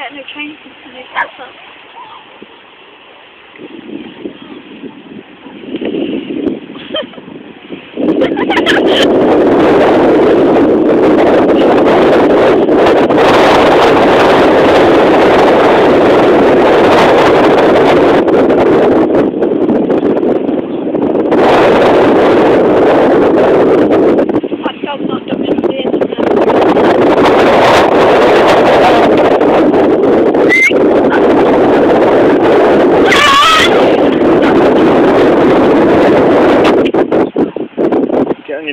getting a train system is that up. Ha ha ha ha!